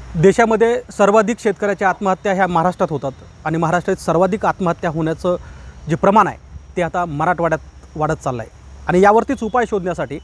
देशामध्ये सर्वाधिक शेतकऱ्याच्या आत्महत्या ह्या महाराष्ट्रात होतात आणि महाराष्ट्रात सर्वाधिक आत्महत्या होण्याचं जे प्रमाण आहे ते आता मराठवाड्यात वाढत चाललं आहे आणि यावरतीच उपाय शोधण्यासाठी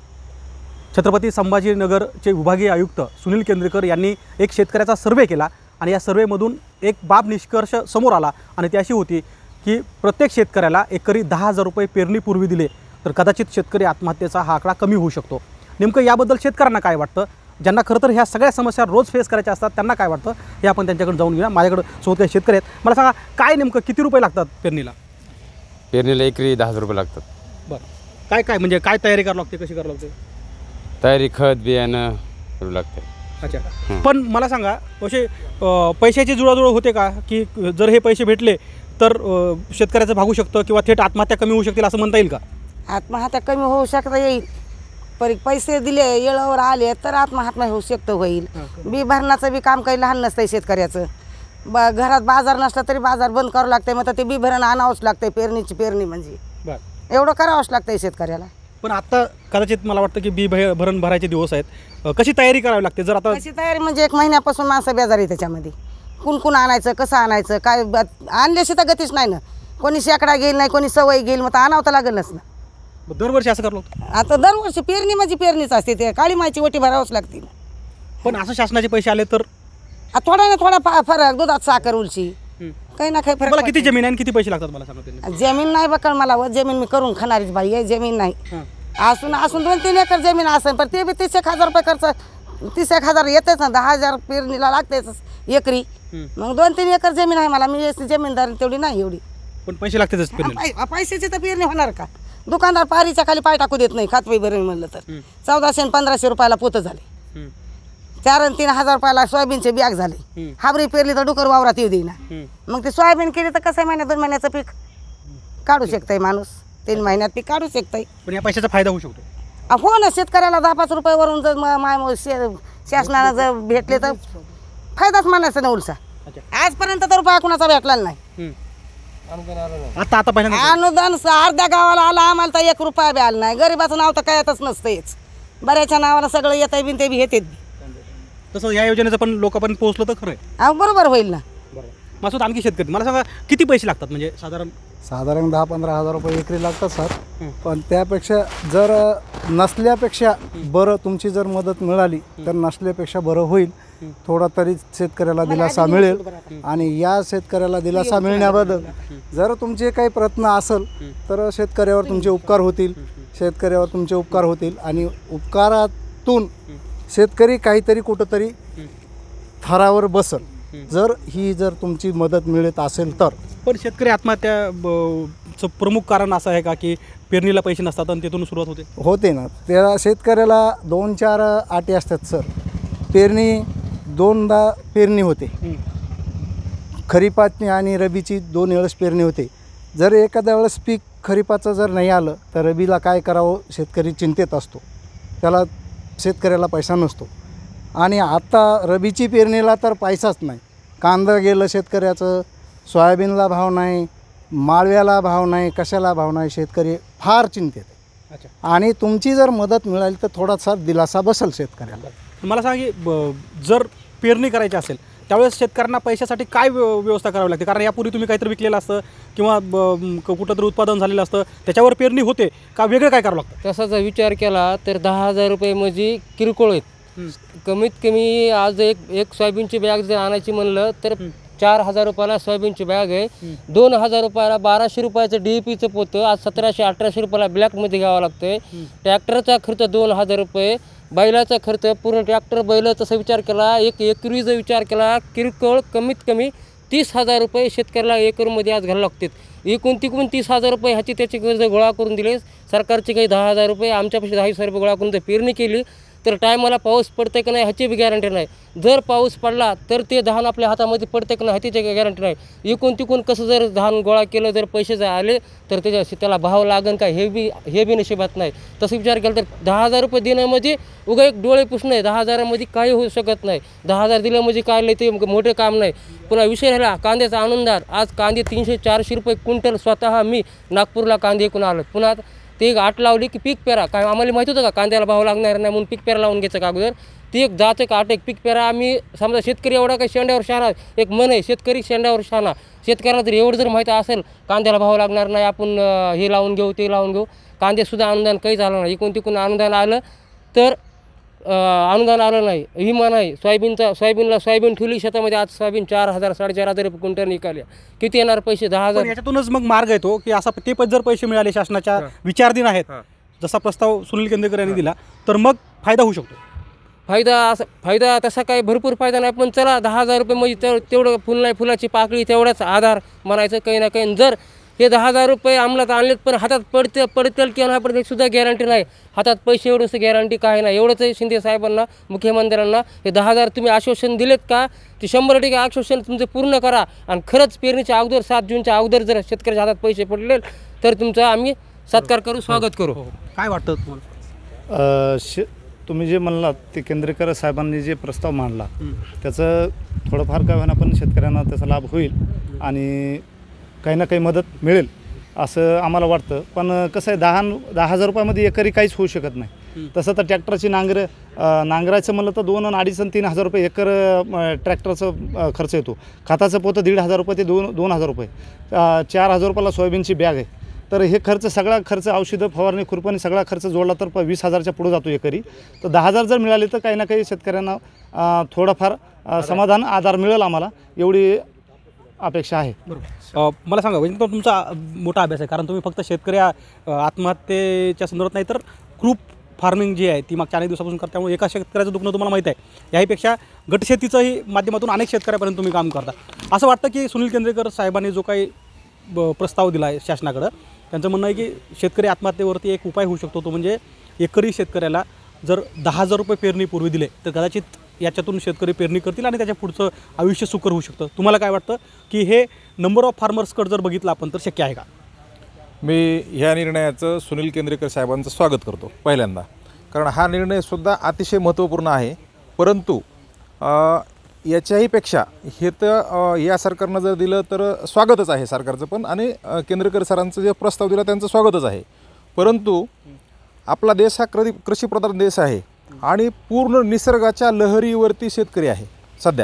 छत्रपती संभाजीनगरचे विभागीय आयुक्त सुनील केंद्रेकर यांनी एक शेतकऱ्याचा सर्वे केला आणि या सर्वेमधून एक बाब निष्कर्ष समोर आला आणि ती अशी होती की प्रत्येक शेतकऱ्याला एकरी 10,000 रुपये पेरणीपूर्वी दिले तर कदाचित शेतकरी आत्महत्येचा हा आकडा कमी होऊ शकतो। नेमकं याबद्दल शेतकऱ्यांना काय वाटतं, ज्यांना खरं तर ह्या सगळ्या समस्या रोज फेस करायच्या असतात त्यांना काय वाटतं हे आपण त्यांच्याकडे जाऊन घेऊया। माझ्याकडे सोबत काही शेतकरी आहेत, मला सांगा काय नेमकं किती रुपये लागतात पेरणीला? पेरणीला एकरी 10,000 रुपये लागतात। बरं, काय काय म्हणजे काय तयारी करावी लागते, कशी करावी लागते? तयारी खत बियाणं करू लागते। अच्छा, पण मला सांगा असे पैशाची जुळाजुळ होते का की जर हे पैसे भेटले तर शेतकऱ्याचं भागू शकतं किंवा थेट आत्महत्या कमी होऊ शकतील असं म्हणता येईल का? आत्महत्या कमी होऊ शकता येईल, पण पैसे दिले वेळेवर आले तर आत्महत्या होऊ शकतं होईल। बी भरणाचं बी काम काही लहान नसतंय शेतकऱ्याचं। घरात बाजार नसला तरी बाजार बंद करावं लागतंय, मग ते बी भरण आणावंच लागतंय। पेरणीची पेरणी म्हणजे एवढं करावंच लागतंय शेतकऱ्याला। पण आता कदाचित मला वाटतं की बी भरण भरायचे दिवस आहेत, कशी तयारी करावी लागते? जर आता कशी तयारी म्हणजे 1 महिन्यापासून माणसं बेजारी त्याच्यामध्ये, कुण आणायचं, कसं आणायचं, काय आणल्याशी तर गतीच नाही ना। कोणी शेकडा घेईल नाही, कोणी सवय घेईल, मग आणावं तर लागेलच ना। दरवर्षी असं करलो आता दरवर्षी पेरणी म्हणजे पेरणीच असते, ते काळी मायची ओटी भरावंच लागते। पण असं शासनाचे पैसे आले तर थोडा ना थोडा फरक, दुधात साखर उलशी काही ना काही फरक। मला किती जमीन आहे आणि किती पैसे लागतात मला सांगा त्यांनी? जमीन नाही बकळ मला, जमीन मी करून खाणारीच बाई आहे, जमीन नाही। असून 2-3 एकर जमीन असेल, पण ते बी 30,000 रुपये खर्च, 30,000 येतेच ना, 10,000 पेरणीला लागतेच एकरी। मग 2-3 एकर जमीन आहे मला, मी जमीनदार तेवढी नाही एवढी। पण पैसे लागतातच पेरणीला। पैशाची तर पेरणी होणार का? दुकानदार पारीच्या खाली पाय टाकू देत नाही खातवी भरणी म्हणलं तर। 1400 आणि 1500 रुपयाला पोतं झाले, 4 आणि 3,000 रुपयाला सोयाबीनचे बॅग झाले। हाबरी पेरली तर डुकर वावरात येऊ देईना, मग ते सोयाबीन केली तर कसं महिन्यात 2 महिन्याचं पीक काढू शकतंय माणूस, 3 महिन्यात पीक काढू शकतंय। पण या पैशाचा फायदा होऊ शकतो? हो ना, शेतकऱ्याला 10-5 रुपये वरून जर शासनाला जर भेटले तर फायदाच मानायचा ना उलसा। आजपर्यंत तर रुपया कुणाचा भेटला नाही। आता पहिल्यांदा अनुदान अर्ध्या गावाला आला, आम्हाला तर 1 रुपया बी आला नाही। गरीबाचं नाव तर कायतच नसतंच, बऱ्याचशा नावाला सगळं येतंय बिन ते बी येते। तसं या योजनेचं पण लोकांपर्यंत पोहोचलं तर खरं आहे, बरोबर होईल ना। मासूद आणखी शेतकरी मला सांगा किती पैसे लागतात म्हणजे साधारण? 10-15 हजार रुपये एकरी लागतात सर। पण त्यापेक्षा जर नसल्यापेक्षा बरं तुमची जर मदत मिळाली तर नसल्यापेक्षा बरं होईल, थोडा तरी शेतकऱ्याला दिलासा मिळेल। आणि या शेतकऱ्याला दिलासा मिळण्याबद्दल जर तुमचे काही प्रयत्न असेल तर शेतकऱ्यावर तुमचे उपकार होतील, शेतकऱ्यावर तुमचे उपकार होतील आणि उपकारातून शेतकरी काहीतरी कुठंतरी थरावर बसल जर तुमची मदत मिळत असेल तर। पण शेतकरी आत्महत्या प्रमुख कारण असं आहे का की पेरणीला पैसे नसतात आणि तिथून सुरुवात होते ना? त्या शेतकऱ्याला 2-4 अटी असतात सर। पेरणी 2दा पेरणी होते, खरीपाची आणि रबीची 2 वेळेस पेरणी होते। जर एखाद्या वेळेस पीक खरीपाचं जर नाही आलं तर रबीला काय करावं शेतकरी चिंतेत असतो, त्याला शेतकऱ्याला पैसा नसतो। आणि आता रबीची पेरणीला तर पैसाच नाही, कांदा गेलं शेतकऱ्याचं, सोयाबीनला भाव नाही, माळव्याला भाव नाही, कशाला भाव नाही, शेतकरी फार चिंतेत आहे। आणि तुमची जर मदत मिळाली तर थोडासा दिलासा बसेल शेतकऱ्याला। मला सांगा की जर पेरणी करायची असेल त्यावेळेस शेतकऱ्यांना पैशासाठी काय व्यवस्था करावी लागते? कारण यापूर्वी तुम्ही काहीतरी विकलेलं असतं किंवा कुठं तरी उत्पादन झालेलं असतं, त्याच्यावर पेरणी होते का वेगळं काय करावं लागतं? तसा जर विचार केला तर 10,000 रुपये म्हणजे किरकोळ आहेत। कमीत कमी आज एक सोयाबीनची बॅग जर आणायची म्हणलं तर 4,000 रुपयाला सोयाबीनची बॅग आहे, 2,000 रुपयाला 1200 रुपयाचं DAPचं पोतं आज 1700-1800 रुपयाला ब्लॅकमध्ये घ्यावं लागतंय। ट्रॅक्टरचा खर्च 2,000 रुपये, बैलाचा खर्च पूर्ण ट्रॅक्टर बैल तसा विचार केला, एकरी जर विचार केला किरकोळ कमीत कमी 30,000 रुपये शेतकऱ्याला एकरमध्ये आज घालावं लागतात। एकूण 30,000 रुपये ह्याची त्याची कर्ज गोळा करून दिले सरकारचे, काही 10,000 रुपये आमच्यापाशी 10,000 रुपये गोळा करून जर पेरणी केली तर टायमाला पाऊस पडते की नाही ह्याची बी गॅरंटी नाही। जर पाऊस पडला तर ते धान आपल्या हातामध्ये पडते की नाही ह्याची गॅरंटी नाही। एकूण तिकून कसं जर धान गोळा केलं, जर पैसे जर आले तर त्याला भाव लागन का हे बी नशिबात नाही। तसं विचार केला तर 10,000 रुपये देणं म्हणजे उगा एक डोळे पुसणं आहे, 10,000मध्ये काही होऊ शकत नाही। 10,000 दिलं म्हणजे काय लय ते मोठे काम नाही। पुन्हा विषय राहिला कांद्याचा आनंदार, आज कांदे 300-400 रुपये क्विंटल स्वतः मी नागपूरला कांदे विकून आलो। पुन्हा ते 8 लावली की पीक पेरा, काय आम्हाला माहिती होतं का कांद्याला भाव लागणार नाही म्हणून पीक पेरा लावून घ्यायचं का अगोदर? ती एक जात एक आट एक पीक पेरा. आम्ही समजा शेतकरी एवढा काही शेंड्यावर शहाणा, एक मन आहे शेतकरी शेंड्यावर शहाणा. शेतकऱ्याला जर एवढं जर माहिती असेल कांद्याला भाव लागणार नाही, आपण हे लावून घेऊ ते लावून घेऊ, कांद्यासुद्धा अनुदान काहीच आलं नाही. इकडून तिकडून अनुदान आलं तर अनुदान आलं नाही. विमा नाही. सोयाबीनला सोयाबीन ठेवली शेतामध्ये, आज सोयाबीन 4,000 4,500 रुपये क्विंटल निघाले. किती येणार पैसे? 10,000. याच्यातूनच मग मार्ग येतो की असा ते पण जर पैसे मिळाले शासनाच्या विचारधीन आहेत, जसा प्रस्ताव सुनील केंद्रेकर यांनी दिला, तर मग फायदा होऊ शकतो. फायदा तसा काही भरपूर फायदा नाही, पण चला 10,000 रुपये म्हणजे तेवढं फुल नाही, फुलाची पाकळी तेवढाच आधार म्हणायचं काही ना काही. जर हे 10,000 रुपये अंमलात आणलेत पण हातात पडतील किंवा नाही पडतील सुद्धा गॅरंटी नाही. हातात पैसे एवढंच गॅरंटी काय नाही. एवढंच आहे शिंदे साहेबांना, मुख्यमंत्र्यांना, हे 10,000 तुम्ही आश्वासन दिलेत का, ते 100% आश्वासन तुमचं पूर्ण करा. आणि खरंच पेरणीच्या अगोदर 7 जूनच्या अगोदर जर शेतकऱ्याच्या हातात पैसे पडले तर तुमचा आम्ही सत्कार करू, स्वागत करू. काय वाटतं तुम्हाला? तुम्ही जे म्हणलात ते केंद्रेकर साहेबांनी जे प्रस्ताव मांडला त्याचं थोडंफार काय होईना पण शेतकऱ्यांना त्याचा लाभ होईल आणि काही ना काही मदत मिळेल असं आम्हाला वाटतं. पण कसं आहे 10,000 रुपयामध्ये एकरी काहीच होऊ शकत नाही. तसं तर ट्रॅक्टरची नांगरायचं म्हणलं तर 2 आणि 2.5 आणि 3,000 रुपये एकर ट्रॅक्टरचं खर्च येतो. खताचं पोतं 1,500 रुपये ते 2,000 रुपये, 4,000 रुपयाला सोयाबीनची बॅग आहे. तर हे सगळा खर्च औषधं फवारणी खुरपणी सगळा खर्च जोडला तर 20,000च्या पुढे जातो एकरी. तर 10,000 जर मिळाले तर काही ना काही शेतकऱ्यांना थोडाफार समाधान आधार मिळेल, आम्हाला एवढी अपेक्षा आहे. मला सांगा, म्हणजे तुमचा मोठा अभ्यास आहे, कारण तुम्ही फक्त शेतकरी आत्महत्येच्या संदर्भात नाही तर ग्रुप फार्मिंग जी आहे ती मागच्या अनेक दिवसापासून करता, त्यामुळे एका शेतकऱ्याचं दुखणं तुम्हाला माहीत आहे. याहीपेक्षा गटशेतीचंही माध्यमातून अनेक शेतकऱ्यापर्यंत तुम्ही काम करता. असं वाटतं की सुनील केंद्रेकर साहेबांनी जो काही प्रस्ताव दिला आहे शासनाकडं, त्यांचं म्हणणं आहे की शेतकरी आत्महत्येवरती एक उपाय होऊ शकतो, तो म्हणजे एकरी शेतकऱ्याला जर 10,000 रुपये पेरणीपूर्वी दिले तर कदाचित याच्यातून शेतकरी पेरणी करतील आणि त्याच्या पुढचं आयुष्य सुकर होऊ शकतं. तुम्हाला काय वाटतं की हे नंबर ऑफ फार्मर्सकडे जर बघितलं आपण तर शक्य आहे का? मी ह्या निर्णयाचं सुनील केंद्रेकर साहेबांचं स्वागत करतो पहिल्यांदा, कारण हा निर्णयसुद्धा अतिशय महत्त्वपूर्ण आहे. परंतु याच्याही पेक्षा हे तर या सरकारनं जर दिलं तर स्वागतच आहे सरकारचं पण, आणि केंद्रेकर सरांचं जे प्रस्ताव दिला त्यांचं स्वागतच आहे. परंतु आपला देश हा कृषीप्रधान देश आहे आणि पूर्ण निसर्गाच्या लहरीवरती शेतकरी आहे सध्या,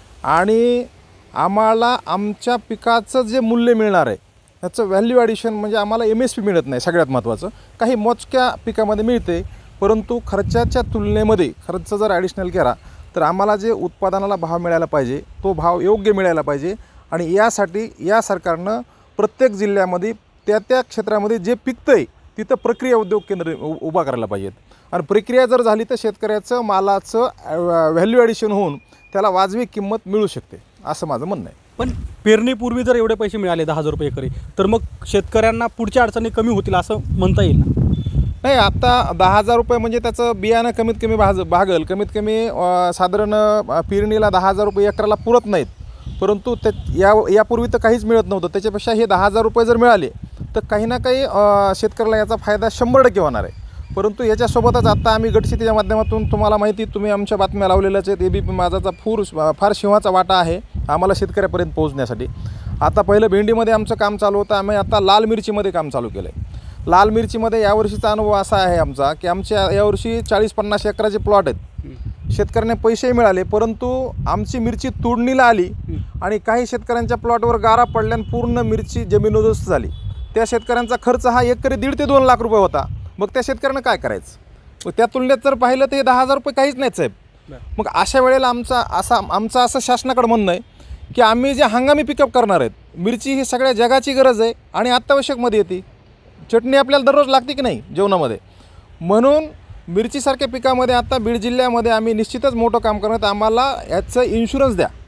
आणि आम्हाला आमच्या पिकाचं जे मूल्य मिळणार आहे त्याचं व्हॅल्यू ॲडिशन म्हणजे आम्हाला MSP मिळत नाही. सगळ्यात महत्त्वाचं, काही मोजक्या पिकामध्ये मिळते, परंतु खर्चाच्या तुलनेमध्ये खर्च जर ॲडिशनल केला तर आम्हाला जे उत्पादनाला भाव मिळायला पाहिजे तो भाव योग्य मिळायला पाहिजे. आणि यासाठी या सरकारनं प्रत्येक जिल्ह्यामध्ये त्या क्षेत्रामध्ये जे पिकतं आहे तिथं प्रक्रिया उद्योग केंद्र उभा करायला पाहिजेत. आणि प्रक्रिया जर झाली तर शेतकऱ्याचं मालाचं व्हॅल्यू ॲडिशन होऊन त्याला वाजवी किंमत मिळू शकते, असं माझं म्हणणं आहे. पण पेरणीपूर्वी जर एवढे पैसे मिळाले 10,000 रुपये एकरी, तर मग शेतकऱ्यांना पुढच्या अडचणी कमी होतील असं म्हणता येईल ना? नाही, आता 10,000 रुपये म्हणजे त्याचं बियाणं कमीत कमी भागल, कमीत कमी साधारण पेरणीला 10,000 रुपये एकराला पुरत नाहीत. परंतु यापूर्वी तर काहीच मिळत नव्हतं. त्याच्यापेक्षा हे 10,000 रुपये जर मिळाले तर काही ना काही शेतकऱ्याला याचा फायदा 100% होणार आहे. परंतु याच्यासोबतच आता आम्ही गटशेतीच्या माध्यमातून, तुम्हाला माहिती, तुम्ही आमच्या बातम्या लावलेल्याच आहेत, ABP माझाचा फार सिंहाचा वाटा आहे आम्हाला शेतकऱ्यापर्यंत पोहोचण्यासाठी. आता पहिलं भेंडीमध्ये आमचं काम चालू होतं, आम्ही आता लाल मिरचीमध्ये काम चालू केलं आहे. लाल मिरचीमध्ये यावर्षीचा अनुभव असा आहे आमचा की आमच्या यावर्षी 40-50 एकराचे प्लॉट आहेत. शेतकऱ्यांना पैसेही मिळाले, परंतु आमची मिरची तोडणीला आली आणि काही शेतकऱ्यांच्या प्लॉटवर गारा पडल्याने पूर्ण मिरची जमीनदोस्त झाली. त्या शेतकऱ्यांचा खर्च हा एकरी 1.5 ते 2 लाख रुपये होता. मग त्या शेतकऱ्यांना काय करायचं? मग त्या तुलनेत जर पाहिलं तर हे 10,000 रुपये काहीच नाहीत साहेब. मग अशा वेळेला आमचं असं शासनाकडं म्हणणं आहे की आम्ही जे हंगामी पिकअप करणार आहेत, मिरची ही सगळ्या जगाची गरज आहे आणि अत्यावश्यकमध्ये येते. चटणी आपल्याला दररोज लागते की नाही जेवणामध्ये, म्हणून मिरचीसारख्या पिकामध्ये आता बीड जिल्ह्यामध्ये आम्ही निश्चितच मोठं काम करणार. आम्हाला याचं इन्शुरन्स द्या,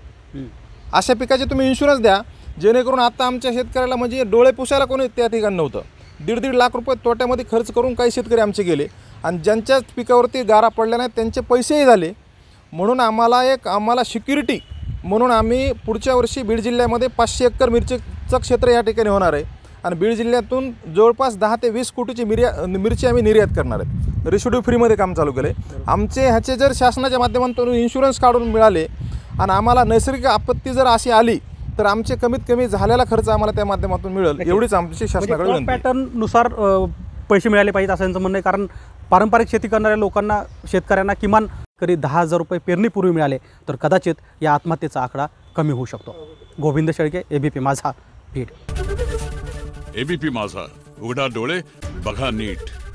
अशा पिकाचे तुम्ही इन्शुरन्स द्या, जेणेकरून आता आमच्या शेतकऱ्याला म्हणजे डोळे पुसायला कोणी त्या ठिकाणी नव्हतं. 1.5 लाख रुपये तोट्यामध्ये खर्च करून काही शेतकरी आमचे गेले आणि ज्यांच्याच पिकावरती गारा पडल्या नाहीत त्यांचे पैसेही झाले. म्हणून आम्हाला सिक्युरिटी म्हणून आम्ही पुढच्या वर्षी बीड जिल्ह्यामध्ये 500 एकर मिरचीचं क्षेत्र या ठिकाणी होणार आहे आणि बीड जिल्ह्यातून जवळपास 10 ते 20 कोटीची मिरची आम्ही निर्यात करणार आहेत. रेसिड्यू फ्रीमध्ये काम चालू केलं आहे. आमचे ह्याचे जर शासनाच्या माध्यमातून इन्शुरन्स काढून मिळाले आणि आम्हाला नैसर्गिक आपत्ती जर अशी आली तर आमचे कमीत कमी झालेला खर्च आम्हाला त्या माध्यमातून मिळेल, एवढीच आमची शासनाकडे विनंती. पॅटर्ननुसार पैसे मिळाले पाहिजेत असं यांचं म्हणणं आहे, कारण पारंपरिक शेती करणाऱ्या लोकांना, शेतकऱ्यांना किमान शेतकरी 10,000 रुपये पेरणीपूर्वी मिळाले तर कदाचित या आत्महत्येचा आकडा कमी होऊ शकतो. गोविंद शेळके, ABP माझा, बीड. ABP माझा, उघडा डोळे बघा नीट.